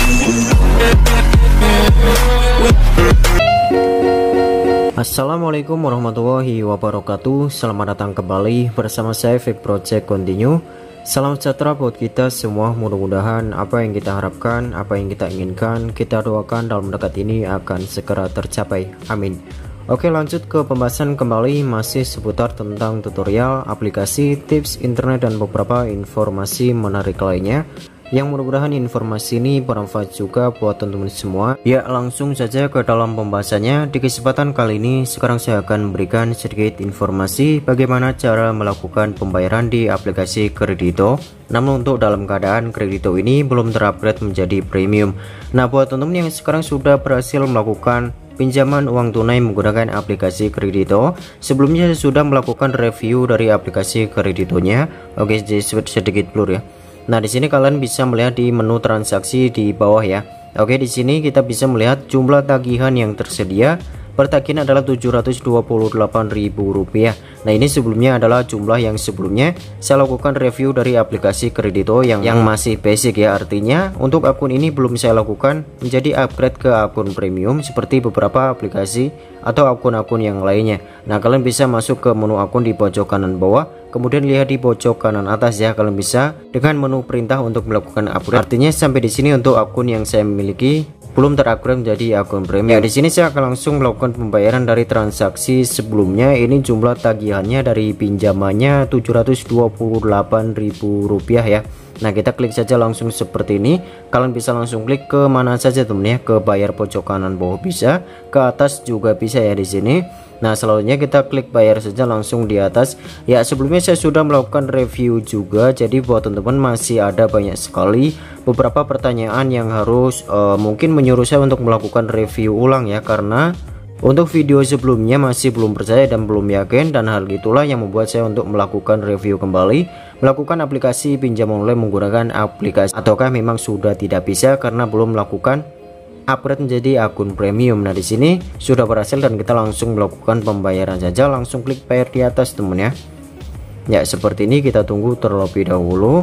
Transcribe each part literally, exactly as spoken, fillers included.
Assalamualaikum warahmatullahi wabarakatuh. Selamat datang kembali bersama saya Fake Project Continue. Salam sejahtera buat kita semua. Mudah-mudahan apa yang kita harapkan, apa yang kita inginkan, kita doakan dalam dekat ini akan segera tercapai. Amin. Oke, lanjut ke pembahasan kembali, masih seputar tentang tutorial, aplikasi, tips internet, dan beberapa informasi menarik lainnya, yang mudah-mudahan informasi ini bermanfaat juga buat teman-teman semua. Ya, langsung saja ke dalam pembahasannya. Di kesempatan kali ini sekarang saya akan memberikan sedikit informasi bagaimana cara melakukan pembayaran di aplikasi Kredito. Namun untuk dalam keadaan Kredito ini belum terupgrade menjadi premium. Nah, buat teman-teman yang sekarang sudah berhasil melakukan pinjaman uang tunai menggunakan aplikasi Kredito, sebelumnya saya sudah melakukan review dari aplikasi Kreditonya. Oke, jadi sedikit blur ya. Nah, di sini kalian bisa melihat di menu transaksi di bawah ya. Oke, di sini kita bisa melihat jumlah tagihan yang tersedia. Per tagihan adalah tujuh ratus dua puluh delapan ribu rupiah. Nah, ini sebelumnya adalah jumlah yang sebelumnya saya lakukan review dari aplikasi Kredito yang yang masih basic ya. Artinya untuk akun ini belum saya lakukan menjadi upgrade ke akun premium seperti beberapa aplikasi atau akun-akun yang lainnya. Nah, kalian bisa masuk ke menu akun di pojok kanan bawah, kemudian lihat di pojok kanan atas ya. Kalian bisa dengan menu perintah untuk melakukan upgrade. Artinya sampai di sini untuk akun yang saya miliki belum terupgrade menjadi akun premium. Ya, di sini saya akan langsung melakukan pembayaran dari transaksi sebelumnya. Ini jumlah tagihannya dari pinjamannya tujuh ratus dua puluh delapan ribu rupiah ya. Nah, kita klik saja langsung seperti ini. Kalian bisa langsung klik ke mana saja teman ya, ke bayar pojok kanan bawah bisa, ke atas juga bisa ya di sini. Nah, selanjutnya kita klik bayar saja langsung di atas. Ya, sebelumnya saya sudah melakukan review juga, jadi buat teman-teman masih ada banyak sekali beberapa pertanyaan yang harus uh, mungkin menyuruh saya untuk melakukan review ulang ya, karena untuk video sebelumnya masih belum percaya dan belum yakin, dan hal itulah yang membuat saya untuk melakukan review kembali, melakukan aplikasi pinjam online menggunakan aplikasi, ataukah memang sudah tidak bisa karena belum melakukan upgrade menjadi akun premium. Nah, di sini sudah berhasil dan kita langsung melakukan pembayaran saja, langsung klik bayar di atas teman ya. Ya, seperti ini, kita tunggu terlebih dahulu.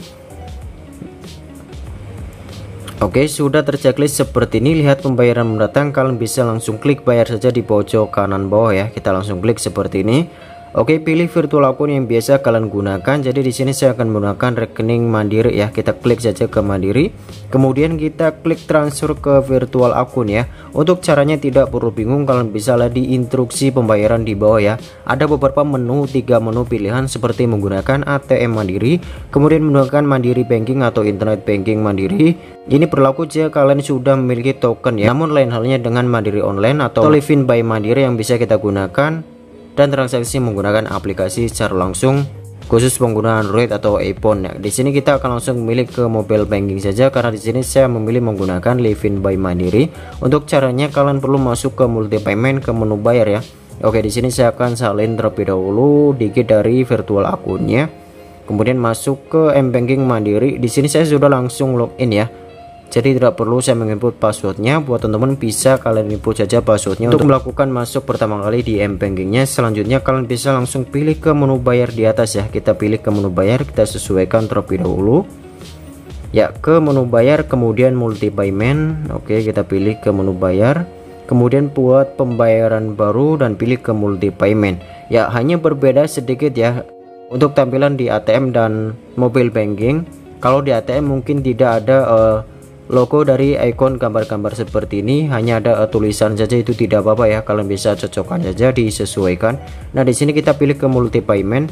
Oke, sudah terchecklist seperti ini. Lihat pembayaran mendatang, kalian bisa langsung klik bayar saja di pojok kanan bawah ya. Kita langsung klik seperti ini. Oke, pilih virtual akun yang biasa kalian gunakan. Jadi di sini saya akan menggunakan rekening Mandiri ya. Kita klik saja ke Mandiri. Kemudian kita klik transfer ke virtual akun ya. Untuk caranya tidak perlu bingung, kalian bisa lihat di instruksi pembayaran di bawah ya. Ada beberapa menu, tiga menu pilihan seperti menggunakan A T M Mandiri, kemudian menggunakan Mandiri Banking atau Internet Banking Mandiri. Ini berlaku jika kalian sudah memiliki token ya. Namun lain halnya dengan Mandiri Online atau Livin by Mandiri yang bisa kita gunakan dan transaksi menggunakan aplikasi secara langsung khusus pengguna Android atau iPhone ya. Di sini kita akan langsung memilih ke mobile banking saja, karena di sini saya memilih menggunakan Livin by Mandiri. Untuk caranya kalian perlu masuk ke multi payment, ke menu bayar ya. Oke, di sini saya akan salin terlebih dahulu dikit dari virtual akunnya. Kemudian masuk ke M-Banking Mandiri. Di sini saya sudah langsung login ya. Jadi tidak perlu saya menginput passwordnya. Buat teman-teman bisa kalian input saja passwordnya untuk melakukan masuk pertama kali di M-Bankingnya. Selanjutnya kalian bisa langsung pilih ke menu bayar di atas ya. Kita pilih ke menu bayar, kita sesuaikan terlebih dahulu ya, ke menu bayar, kemudian multi payment. Oke, kita pilih ke menu bayar, kemudian buat pembayaran baru dan pilih ke multi payment ya. Hanya berbeda sedikit ya untuk tampilan di A T M dan mobile banking. Kalau di A T M mungkin tidak ada uh, logo dari icon gambar-gambar seperti ini, hanya ada uh, tulisan saja, itu tidak apa-apa ya. Kalian bisa cocokkan saja, disesuaikan. Nah, di sini kita pilih ke multi payment.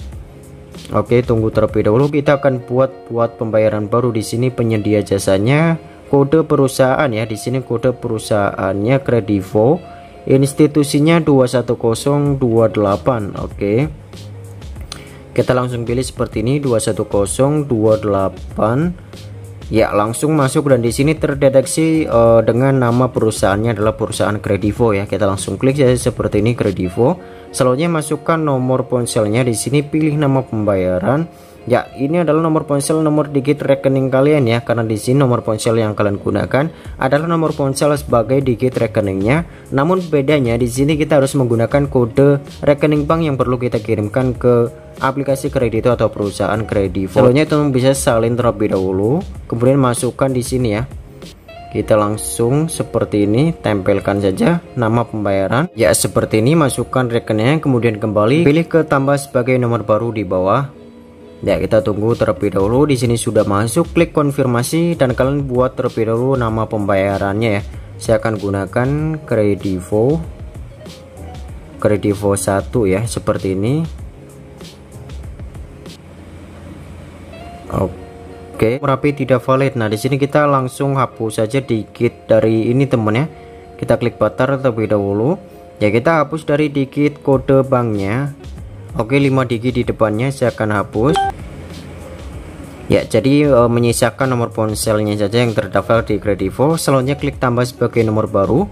Oke, tunggu terlebih dahulu. Kita akan buat buat pembayaran baru. Di sini penyedia jasanya, kode perusahaan ya. Di sini kode perusahaannya Kredivo, institusinya dua satu nol dua delapan. Oke, kita langsung pilih seperti ini, dua satu nol dua delapan. Ya, langsung masuk dan di sini terdeteksi uh, dengan nama perusahaannya adalah perusahaan Kredivo ya. Kita langsung klik saja seperti ini, Kredivo. Selanjutnya masukkan nomor ponselnya. Di sini pilih nama pembayaran. Ya, ini adalah nomor ponsel, nomor digit rekening kalian ya, karena di sini nomor ponsel yang kalian gunakan adalah nomor ponsel sebagai digit rekeningnya. Namun bedanya di sini kita harus menggunakan kode rekening bank yang perlu kita kirimkan ke aplikasi Kredito atau perusahaan Kredivo. Selanjutnya teman bisa salin terlebih dahulu, kemudian masukkan di sini ya. kita langsung seperti ini tempelkan saja nama pembayaran ya, seperti ini. Masukkan rekening, kemudian kembali pilih ke tambah sebagai nomor baru di bawah ya. Kita tunggu terlebih dahulu. Di sini sudah masuk, klik konfirmasi dan kalian buat terlebih dahulu nama pembayarannya ya. Saya akan gunakan Kredivo Kredivo satu ya, seperti ini. Oke, Rapi tidak valid. Nah, di sini kita langsung hapus saja dikit dari ini temen ya. Kita klik butter terlebih dahulu. Ya, kita hapus dari dikit kode banknya. Oke, lima digit di depannya saya akan hapus. Ya, jadi e, menyisakan nomor ponselnya saja yang terdaftar di Kredivo. Selanjutnya klik tambah sebagai nomor baru.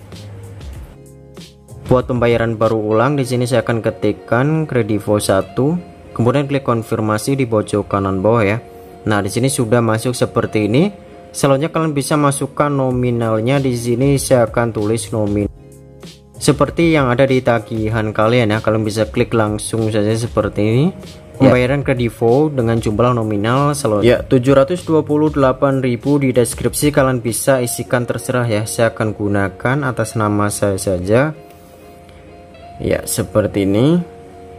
Buat pembayaran baru ulang, di sini saya akan ketikkan Kredivo satu. Kemudian klik konfirmasi di pojok kanan bawah ya. Nah, di sini sudah masuk seperti ini. Selanjutnya kalian bisa masukkan nominalnya. Di sini saya akan tulis nominal seperti yang ada di tagihan kalian ya. Kalian bisa klik langsung saja seperti ini. Pembayaran Kredivo dengan jumlah nominal selanjutnya ya tujuh ratus dua puluh delapan ribu. Di deskripsi kalian bisa isikan terserah ya. Saya akan gunakan atas nama saya saja. Ya, seperti ini.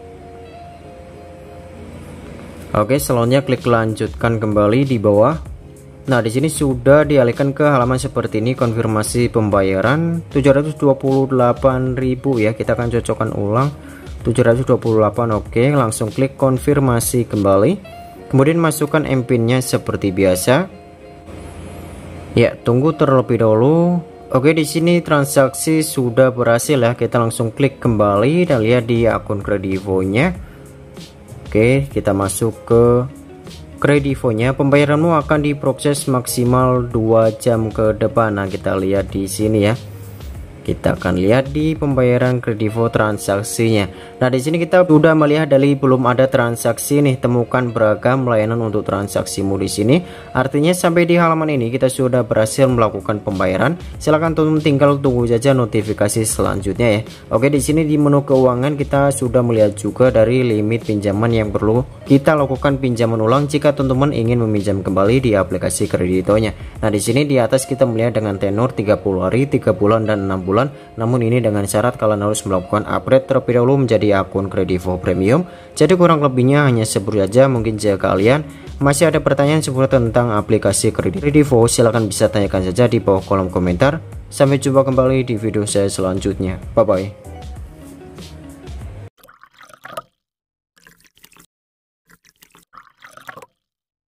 Oke, selanjutnya klik lanjutkan kembali di bawah. Nah, di sini sudah dialihkan ke halaman seperti ini, konfirmasi pembayaran tujuh ratus dua puluh delapan ribu ya. Kita akan cocokkan ulang tujuh ratus dua puluh delapan. Oke, langsung klik konfirmasi kembali. Kemudian masukkan M PIN-nya seperti biasa. Ya, tunggu terlebih dahulu. Oke, di sini transaksi sudah berhasil ya. Kita langsung klik kembali dan lihat di akun Kredivo-nya. Oke, kita masuk ke Kredivo-nya. Pembayaranmu akan diproses maksimal dua jam ke depan. Nah, kita lihat di sini ya. Kita akan lihat di pembayaran Kredivo transaksinya. Nah, di sini kita sudah melihat dari belum ada transaksi nih, temukan beragam layanan untuk transaksimu di sini. Artinya sampai di halaman ini kita sudah berhasil melakukan pembayaran. Silahkan teman-teman tinggal tunggu saja notifikasi selanjutnya ya. Oke, di sini di menu keuangan kita sudah melihat juga dari limit pinjaman yang perlu kita lakukan pinjaman ulang jika teman-teman ingin meminjam kembali di aplikasi Kreditonya. Nah, di sini di atas kita melihat dengan tenor tiga puluh hari, tiga bulan dan enam bulan. Namun ini dengan syarat kalian harus melakukan upgrade terlebih dahulu menjadi akun Kredivo Premium. Jadi kurang lebihnya hanya seperti saja. Mungkin jika kalian masih ada pertanyaan seputar tentang aplikasi Kredivo, silahkan bisa tanyakan saja di bawah kolom komentar. Sampai jumpa kembali di video saya selanjutnya. Bye bye.